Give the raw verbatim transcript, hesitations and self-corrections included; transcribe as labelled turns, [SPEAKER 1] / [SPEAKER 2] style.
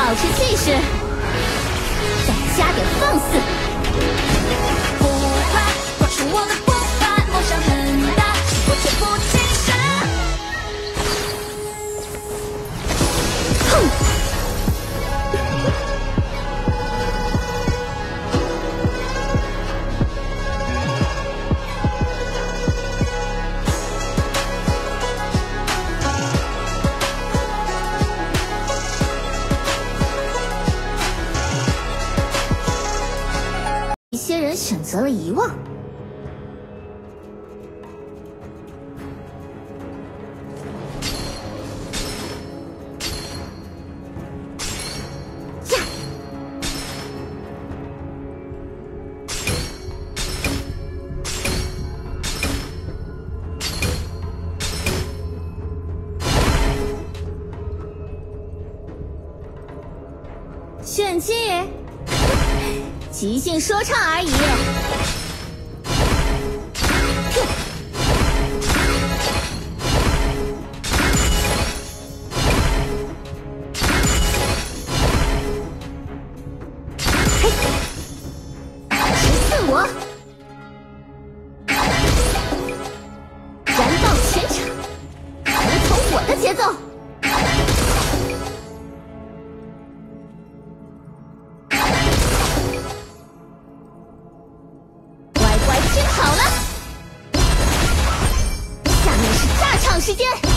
[SPEAKER 1] 保持气势，再加点放肆。
[SPEAKER 2] 不怕，跨出我的步伐，梦想很大，我却不轻视。
[SPEAKER 1] 哼！一些人选择了遗忘。呀！炫技。即兴说唱而已。嘿，十四我，燃爆全场，服从我的节奏。听好了，下面是炸场时间。